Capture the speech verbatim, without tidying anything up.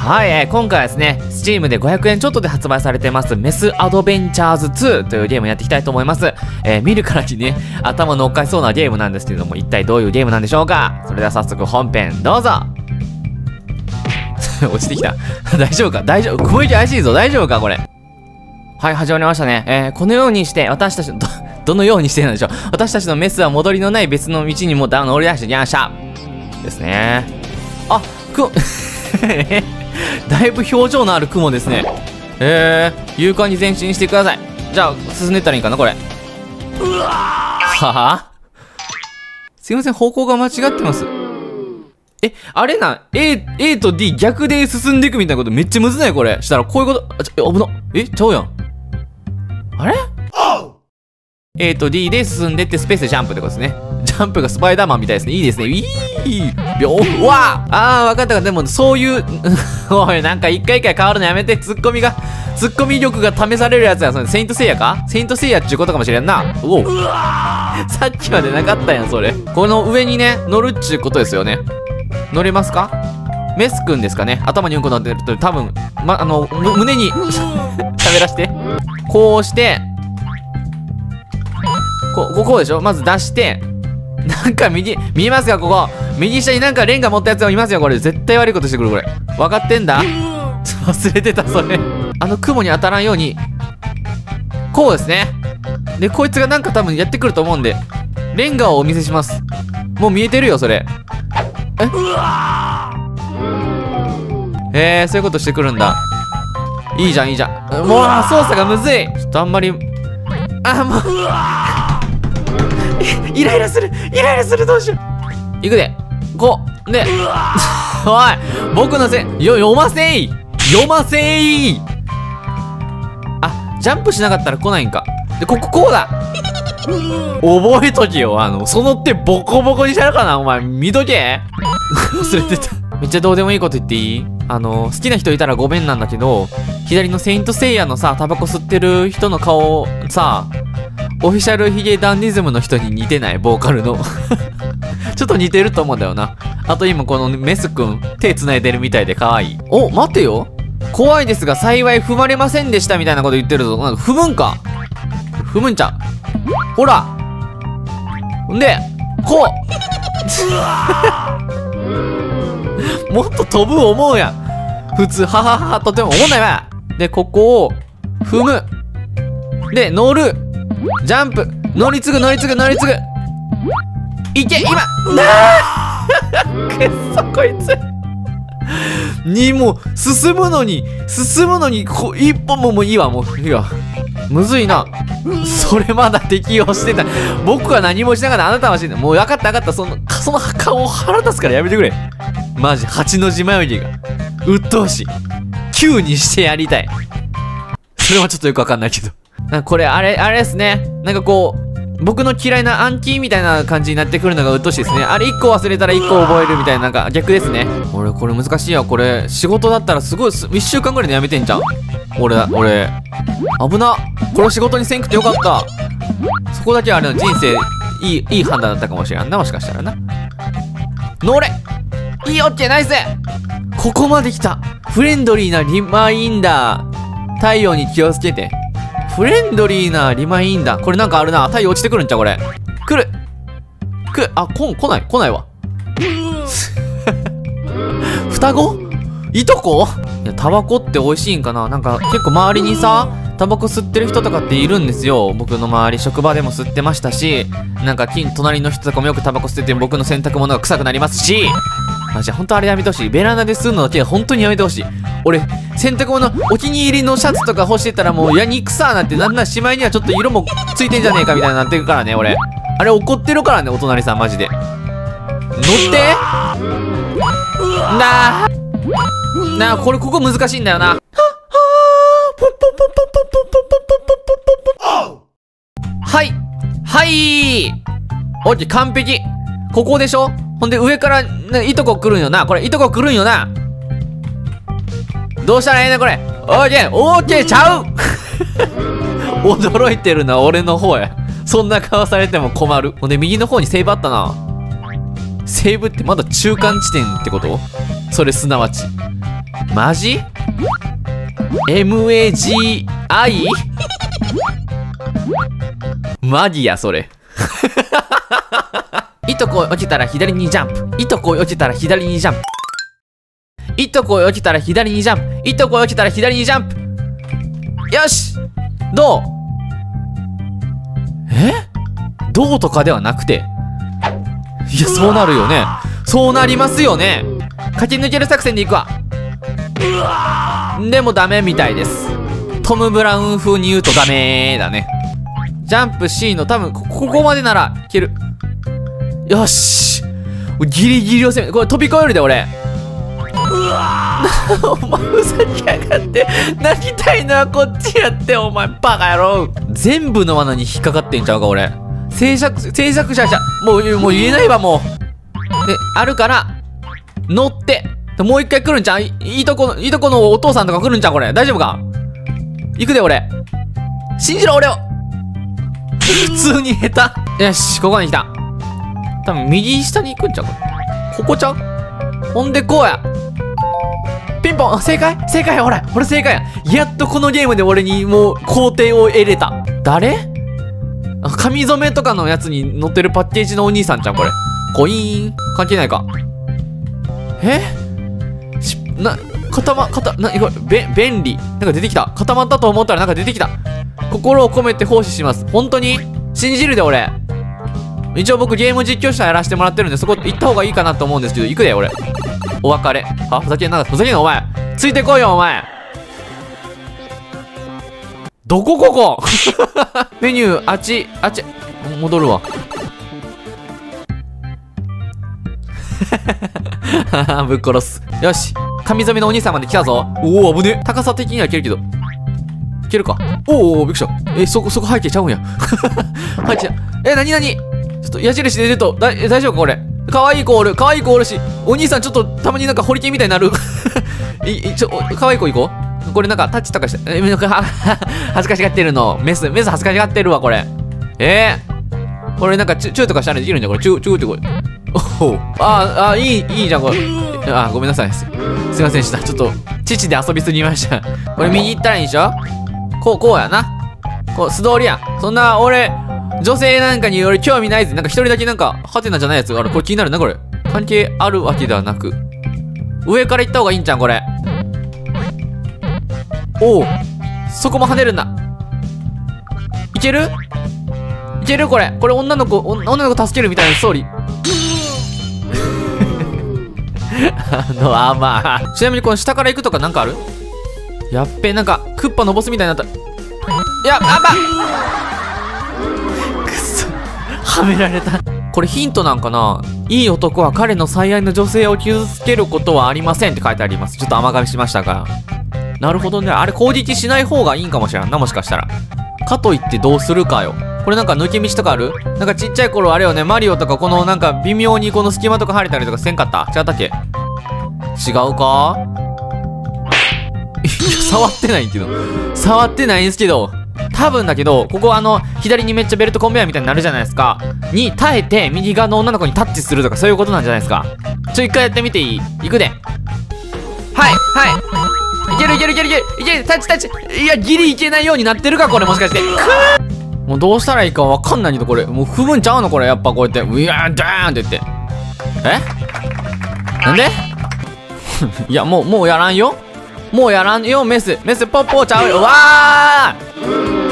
はい、えー、今回はですね、Steam でごひゃくえんちょっとで発売されてます、メスアドベンチャーズツーというゲームをやっていきたいと思います。えー、見るからにね、頭のおかしそうなゲームなんですけれども、一体どういうゲームなんでしょうか。それでは早速本編、どうぞ落ちてきた。大丈夫か大丈夫雲行き怪しいぞ。大丈夫かこれ。はい、始まりましたね。えー、このようにして、私たちの、ど、どのようにしてなんでしょう。私たちのメスは戻りのない別の道にもだ乗り出してきました。ですね。あ、く、だいぶ表情のある雲ですね。えー、勇敢に前進してください。じゃあ、進んでったらいいかな、これ。ははすいません、方向が間違ってます。え、あれな、A、A と D 逆で進んでいくみたいなことめっちゃむずないこれ。したらこういうこと、あ、ちょ、危な。え、ちゃうやん。あれ ?A と D で進んでってスペースでジャンプってことですね。ジャンプがスパイダーマンみたいですね。いいですね。いいびょうわあー、わかったか。でも、そういう、おい、なんか一回一回変わるのやめて。ツッコミが、ツッコミ力が試されるやつや。それ、セイントセイヤかセイントセイヤっていうことかもしれんな。うおう。さっきまでなかったやん、それ。この上にね、乗るっちゅうことですよね。乗れますか？メスくんですかね。頭にうんこ乗ってると多分、ま、あの、胸に喋らして。こうして、こう、こうでしょ。まず出して、なんか右、見えますかここ。右下になんかレンガ持ったやつがいますよ、これ。絶対悪いことしてくる、これ。分かってんだ？忘れてた、それ。あの雲に当たらんように、こうですね。で、こいつがなんか多分やってくると思うんで、レンガをお見せします。もう見えてるよ、それ。えへえ、そういうことしてくるんだ。いいじゃん、いいじゃん。もう、操作がむずい。ちょっとあんまり、あ、もう。イライラするイライラするどうしよう。いくで。こう。で。おい僕のせい、よ、読ませい読ませいあ、ジャンプしなかったら来ないんか。で、ここ、こうだ覚えとけよ。あの、その手ボコボコにしてやるかなお前。見とけ忘れてた。めっちゃどうでもいいこと言っていい？あの、好きな人いたらごめんなんだけど、左のセイントセイヤのさ、タバコ吸ってる人の顔、さ、オフィシャルヒゲダンディズムの人に似てない？ボーカルの。ちょっと似てると思うんだよな。あと今このメスくん、手繋いでるみたいで可愛い。お、待てよ。怖いですが幸い踏まれませんでしたみたいなこと言ってるぞ。なんか踏むんか踏むんちゃう。ほらんで、こうもっと飛ぶ思うやん。普通、ははは、とても思んないわ。で、ここを踏む。で、乗る。ジャンプ。乗り継ぐ、乗り継ぐ、乗り継ぐ。いけ、今なあくっそ、こいつ。に、もう、進むのに、進むのに、こう、一歩ももういいわ、もう、いいわ。むずいな。それまだ適用してた。僕は何もしなかった。あなたはしない。もう分かった分かった。その、その顔腹立つからやめてくれ。マジ、八の字眉毛が。鬱陶しい。きゅうにしてやりたい。それはちょっとよくわかんないけど。なんかこれ、あれ、あれですね。なんかこう、僕の嫌いな暗記みたいな感じになってくるのが鬱陶しいですね。あれいっこ忘れたらいっこ覚えるみたいな、なんか逆ですね。俺、これ難しいわ。これ、仕事だったらすごい、いっしゅうかんぐらいでやめてんじゃん。俺、俺。危な。これ仕事にせんくてよかった。そこだけはあれの人生、いい、いい判断だったかもしれんな。もしかしたらな。乗れいいオッケーナイスここまで来た。フレンドリーなリマインダー。太陽に気をつけて。フレンドリーなリマインダー。これなんかあるな。太陽落ちてくるんちゃうこれ。来る来るあ、こん、来ない来ないわ。双子いとこいや、タバコって美味しいんかな。なんか結構周りにさ、タバコ吸ってる人とかっているんですよ。僕の周り、職場でも吸ってましたし、なんか近隣の人とかもよくタバコ吸ってて、僕の洗濯物が臭くなりますし、マジで本当あれやめてほしい。ベランダで吸うのだけは本当にやめてほしい。俺、洗濯物、お気に入りのシャツとか干してたらもう、いや、憎さーなんて、なんならしまいにはちょっと色もついてんじゃねえかみたいになってるからね、俺。あれ怒ってるからね、お隣さん、マジで。乗ってなあなあ、これ、ここ難しいんだよな。はいはいオッケー、完璧。ここでしょ。ほんで上から、ね、いとこ来るんよな。これいとこ来るんよな。どうしたらええねんこれ。オッケーオッケーちゃう驚いてるな俺の方や。そんな顔されても困る。ほんで右の方にセーブあったな。セーブってまだ中間地点ってこと？それすなわちマジ ?エムエージーアイ? マギやそれ。いとこ落ちたら左にジャンプ。いとこ落ちたら左にジャンプ。いとこ落ちたら左にジャンプ。いとこ落ちたら左にジャンプ。よし、どう？え？どうとかではなくて、いや、そうなるよね。そうなりますよね。駆け抜ける作戦でいくわ。でもダメみたいです。トム・ブラウン風に言うとダメだね。ジャンプ C の多分ここまでならいける。よし、ギリギリを攻め、これ飛び越えるで俺。お前ふざけやがって。泣きたいのはこっちやって、お前バカ野郎。全部の罠に引っかかってんちゃうか俺。制作制作者じゃもうもう言えないわもう。であるから乗ってもう一回来るんちゃう？いいとこのいいとこのお父さんとか来るんちゃうこれ。大丈夫か？行くで俺。信じろ俺を。普通に下手。よし、ここに来た。多分右下に行くんちゃうこれ。ここちゃう？ほんでこうや。ピンポン。正解正解や。ほらこれ正解や。やっとこのゲームで俺にもう工程を得れた。誰？紙染めとかのやつに載ってるパッケージのお兄さんちゃんこれ。コイーン関係ないか。えしな固ま固なこれべ便利なんか出てきた。固まったと思ったらなんか出てきた。心を込めて奉仕します。本当に信じるで俺。一応僕ゲーム実況者やらせてもらってるんでそこ行った方がいいかなと思うんですけど、行くで俺。お別れ。あ、ふざけんなふざけんなお前。ついてこいよお前。どこここメニューあっちあっち戻るわ。ぶっ殺す。よし、髪染めのお兄さんまで来たぞ。おお危ね。高さ的にはいけるけどいけるか。おおびっくりした。えそこそこ背景ちゃうんや。背景えなになにちょっと矢印で出るとだ大丈夫かこれ。かわいい子おるかわいい子おるし、お兄さんちょっとたまになんかホリケンみたいになる。いちょかわいい子行こう。これなんかタッチとかして、え、なんか恥ずかしがってるの。メス、メス恥ずかしがってるわ、これ。えー、これなんかチュ、チューとかしたらできるんじゃん、これ。チュー、チューってこれ。おお。ああ、いい、いいじゃん、これ。あ、ごめんなさい。すいませんでした。ちょっと、父で遊びすぎました。これ右行ったらいいでしょ？こう、こうやな。こう、素通りやん。そんな、俺、女性なんかに俺興味ないぜ。なんか一人だけなんか、ハテナじゃないやつがある。これ気になるな、これ。関係あるわけではなく。上から行った方がいいんじゃん、これ。おお、そこも跳ねるんだ。いける？いけるこれ。これ女の子、女の子助けるみたいなストーリー。あの、あ、まあ。ちなみにこの下から行くとかなんかある？やっべ、なんか、クッパのボスみたいになった。いや、あばくっそ。はめられた。これヒントなんかな？いい男は彼の最愛の女性を傷つけることはありませんって書いてあります。ちょっと甘噛みしましたが。なるほどね。あれ攻撃しない方がいいんかもしれんな、もしかしたら。かといってどうするかよ。これなんか抜け道とかある？なんかちっちゃい頃あれよね、マリオとかこのなんか微妙にこの隙間とか入れたりとかせんかった？違ったっけ？違うか？いや、触ってないけど。触ってないんですけど。多分だけど、ここあの、左にめっちゃベルトコンベヤーみたいになるじゃないですか。に耐えて右側の女の子にタッチするとかそういうことなんじゃないですか。ちょ、一回やってみていい？いくで。はい、はい。いけるいけるいけるいけるいけるタッチタッチ。いやギリいけないようになってるかこれもしかして。もうどうしたらいいかわかんないけどこれもう踏むんちゃうのこれ。やっぱこうやってウィーンダーンって言ってえなんで？いやもうもうやらんよもうやらんよメスメスポッポちゃうよ。わー